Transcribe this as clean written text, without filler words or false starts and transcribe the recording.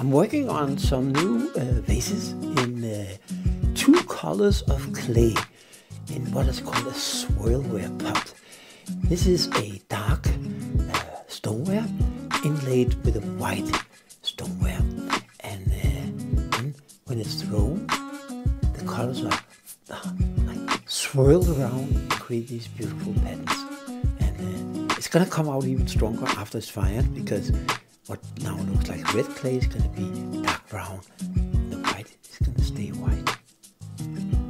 I'm working on some new vases in two colors of clay in what is called a Swirlware pot. This is a dark stoneware inlaid with a white stoneware, and then when it's thrown, the colors are like swirled around and create these beautiful patterns. And it's gonna come out even stronger after it's fired, because what now looks like red clay is gonna be dark brown, and the white is gonna stay white.